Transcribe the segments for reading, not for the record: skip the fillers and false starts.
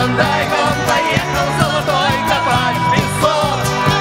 клондайка, он поехал золотой копать песок.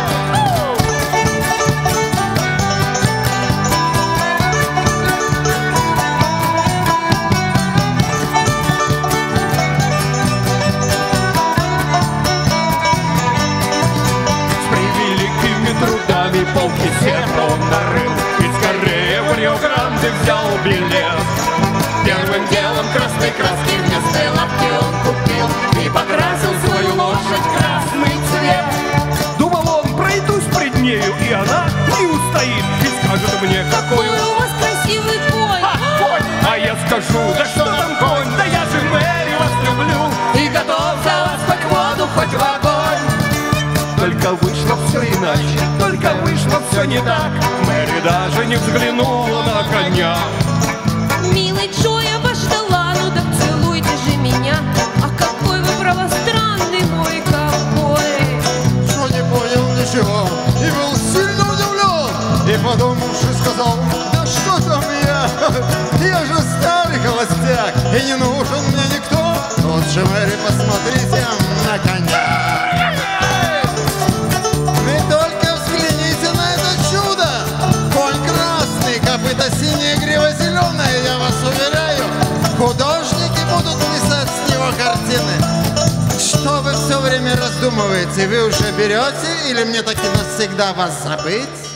Трудами полки сердца он нарыл, и скорее в Рио-Гранде взял билет. Первым делом красной краски вместо лапки он купил и покрасил свою лошадь в красный цвет. Думал он, пройдусь пред нею, и она не устоит и скажет мне, какой у вас красивый конь. Конь! А я скажу, да что там конь, да я же Мэри вас люблю и готов за вас хоть в воду, хоть в огонь. Только вышло все иначе, только вышло все не так. Мэри даже не взглянула на коня. Милый Джо, я вас ждала, ну так целуйте же меня. А какой вы правостранный мой ковбой. Джо не понял ничего и был сильно удивлен. И подумавши сказал, да что там я же старый холостяк, и не нужен мне никто. Вот же, Мэри, посмотрите на коня. Копыта синяя, грива зеленая, я вас уверяю, художники будут писать с него картины. Что вы все время раздумываете? Вы уже берете или мне таки навсегда вас забыть?